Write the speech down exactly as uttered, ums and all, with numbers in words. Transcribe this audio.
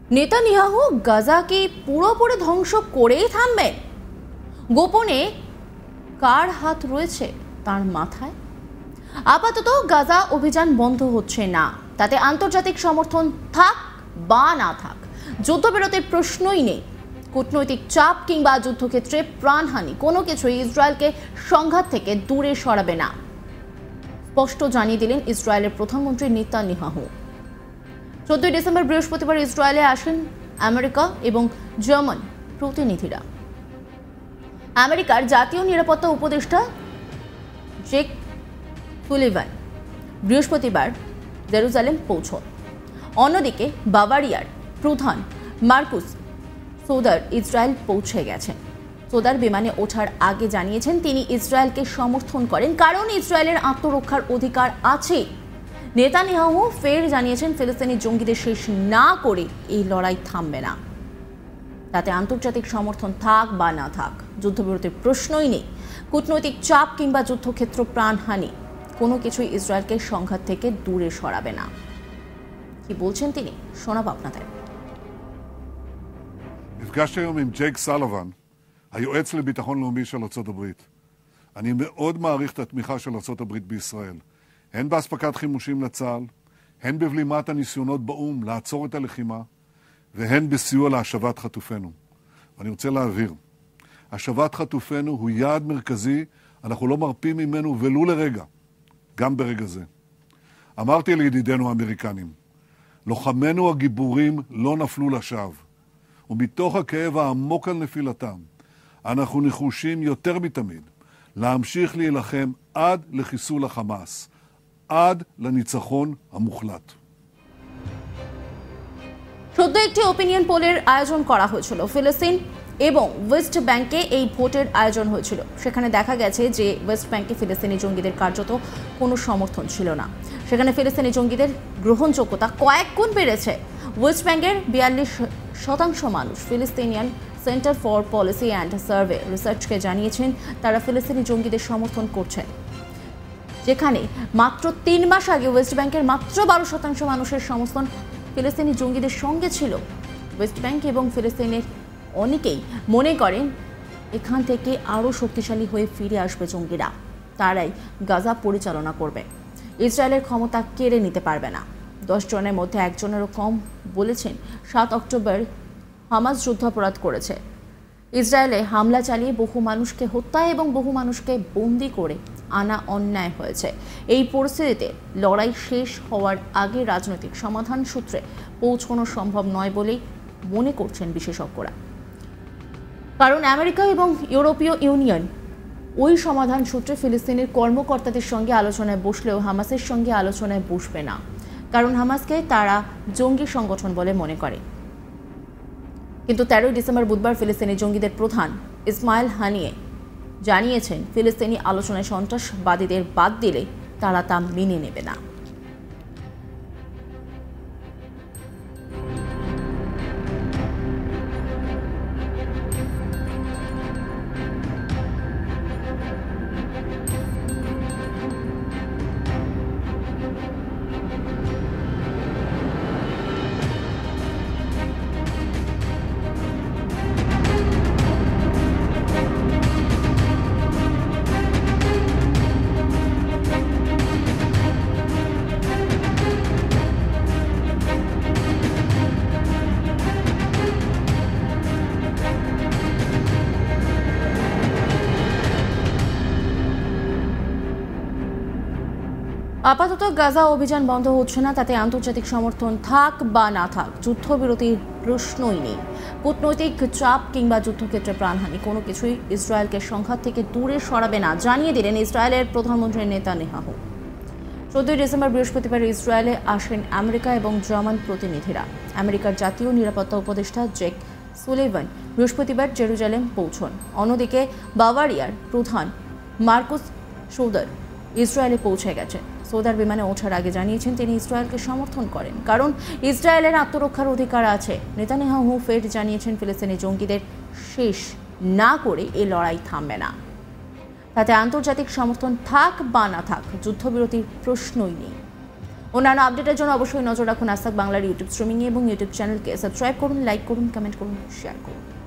Netanyahu গাজাকে পুরোপুরি ধ্বংস করেই থামবেন? গোপনে কার হাত রয়েছে তার মাথায়? আপাতত গাজা অভিযান বন্ধ হচ্ছে না, তাতে আন্তর্জাতিক সমর্থন থাক বা না থাক যুদ্ধবিরতির প্রশ্নই নেই। কূটনৈতিক চাপ কিংবা যুদ্ধক্ষেত্রে প্রাণহানি কোনো কিছুই ইসরায়েলকে সংঘাত থেকে দূরে সরাবে না, স্পষ্ট জানিয়ে দিলেন ইসরায়েলের প্রধানমন্ত্রী নেতানিয়াহু। চোদ্দই ডিসেম্বর বৃহস্পতিবার ইসরায়েলে আসেন আমেরিকা এবং জার্মান প্রতিনিধিরা। আমেরিকার জাতীয় নিরাপত্তা উপদেষ্টা জেক সুলিভান বৃহস্পতিবার জেরুজালেম পৌঁছন। অন্যদিকে বাভারিয়ার প্রধান মার্কুস সোদার ইসরায়েল পৌঁছে গেছেন। সোদার বিমানে ওঠার আগে জানিয়েছেন তিনি ইসরায়েলকে সমর্থন করেন, কারণ ইসরায়েলের আত্মরক্ষার অধিকার আছে। নেতানিয়াহু ফের জানিয়েছেন ফিলিস্তিনি জঙ্গিদের শেষ না করে এই লড়াই থামবে না, তাতে আন্তর্জাতিক সমর্থন থাক বা না থাক যুদ্ধবিরতির প্রশ্নই নেই। কূটনৈতিক চাপ কিংবা যুদ্ধক্ষেত্র প্রাণহানি কোনো কিছুই ইসরায়েলকে সংঘাত থেকে দূরে সরাবে না। কি বলছেন তিনি, শোনাব আপনাদের। נפגשתי היום עם ג'ייק סלוון, היועץ לביטחון לאומי של ארצות הברית. אני מאוד מעריך את התמיכה של ארצות הברית בישראל, הן באספקת חימושים לצה"ל, הן בבלימת הניסיונות באום לעצור את הלחימה, והן בסיוע להשבת חטופינו. ואני רוצה להבהיר, השבת חטופינו הוא יעד מרכזי, אנחנו לא מרפים ממנו ולו לרגע, גם ברגע זה. אמרתי לידידינו האמריקנים, לוחמינו הגיבורים לא נפלו לשווא, ומתוך הכאב העמוק על נפילתם, אנחנו נחושים יותר מתמיד להמשיך להילחם עד לחיסול החמאס, עד לניצחון המוחלט. সদ্য একটি ওপিনিয়ন পোলের আয়োজন করা হয়েছিল ফিলিস্তিন এবং ওয়েস্ট ব্যাংকে। এই ভোটের আয়োজন হয়েছিল, সেখানে দেখা গেছে যে ওয়েস্ট ব্যাংকে ফিলিস্তিনি জঙ্গিদের কার্যত কোনো সমর্থন ছিল না। সেখানে ফিলিস্তিনি জঙ্গিদের গ্রহণযোগ্যতা কয়েক গুণ বেড়েছে। ওয়েস্ট ব্যাংকের বিয়াল্লিশ শতাংশ মানুষ Palestinian centre for policy and survey রিসার্চকে জানিয়েছেন তারা ফিলিস্তিনি জঙ্গিদের সমর্থন করছেন, যেখানে মাত্র তিন মাস আগে ওয়েস্ট ব্যাংকের মাত্র বারো শতাংশ মানুষের সমর্থন ফিলিস্তিনি জঙ্গিদের সঙ্গে ছিল। ওয়েস্ট ব্যাংক এবং ফিলিস্তিনের অনেকেই মনে করেন এখান থেকে আরও শক্তিশালী হয়ে ফিরে আসবে জঙ্গিরা, তারাই গাজা পরিচালনা করবে, ইসরায়েলের ক্ষমতা কেড়ে নিতে পারবে না। দশ জনের মধ্যে একজনেরও কম বলেছেন সাত অক্টোবর হামাস যুদ্ধাপরাধ করেছে, ইসরায়েলে হামলা চালিয়ে বহু মানুষকে হত্যা এবং বহু মানুষকে বন্দি করে আনা অন্যায় হয়েছে। এই পরিস্থিতিতে লড়াই শেষ হওয়ার আগে রাজনৈতিক সমাধান সূত্রে পৌঁছানো সম্ভব নয় বলেই মনে করছেন বিশেষজ্ঞরা, কারণ আমেরিকা এবং ইউরোপীয় ইউনিয়ন ওই সমাধান সূত্রে ফিলিস্তিনের কর্মকর্তাদের সঙ্গে আলোচনায় বসলেও হামাসের সঙ্গে আলোচনায় বসবে না, কারণ হামাসকে তারা জঙ্গি সংগঠন বলে মনে করে। কিন্তু তেরোই ডিসেম্বর বুধবার ফিলিস্তিনি জঙ্গিদের প্রধান ইসমাইল হানিয়ে জানিয়েছেন ফিলিস্তিনি আলোচনায় সন্ত্রাসবাদীদের বাদ দিলে তারা তা মেনে নেবে না। আপাতত গাজা অভিযান বন্ধ হচ্ছে না, তাতে আন্তর্জাতিক সমর্থন থাক বা না থাক যুদ্ধবিরতির প্রশ্নই নেই। কূটনৈতিক চাপ কিংবা যুদ্ধক্ষেত্রে প্রাণহানি কোনো কিছুই ইসরায়েলকে সংঘাত থেকে দূরে সরাবে না, জানিয়ে দিলেন ইসরায়েলের প্রধানমন্ত্রী নেতানিয়াহু। চোদ্দই ডিসেম্বর বৃহস্পতিবার ইসরায়েলে আসেন আমেরিকা এবং জার্মান প্রতিনিধিরা। আমেরিকার জাতীয় নিরাপত্তা উপদেষ্টা জেক সুলিভান বৃহস্পতিবার জেরুজালেম পৌঁছন। অন্যদিকে বাভারিয়ার প্রধান মার্কুস সোদার ইসরায়েলে পৌঁছে গেছেন। সোদার বিমানে ওঠার আগে জানিয়েছেন তিনি ইসরায়েলকে সমর্থন করেন, কারণ ইসরায়েলের আত্মরক্ষার অধিকার আছে। নেতানিয়াহু ফের জানিয়েছেন ফিলিস্তিনি জঙ্গিদের শেষ না করে এই লড়াই থামবে না, তাতে আন্তর্জাতিক সমর্থন থাক বা না থাক যুদ্ধবিরতির প্রশ্নই নেই। অন্যান্য আপডেটের জন্য অবশ্যই নজর রাখুন আজ তাক বাংলার ইউটিউব স্ট্রিমিংয়ে এবং ইউটিউব চ্যানেলকে সাবস্ক্রাইব করুন, লাইক করুন, কমেন্ট করুন, শেয়ার করুন।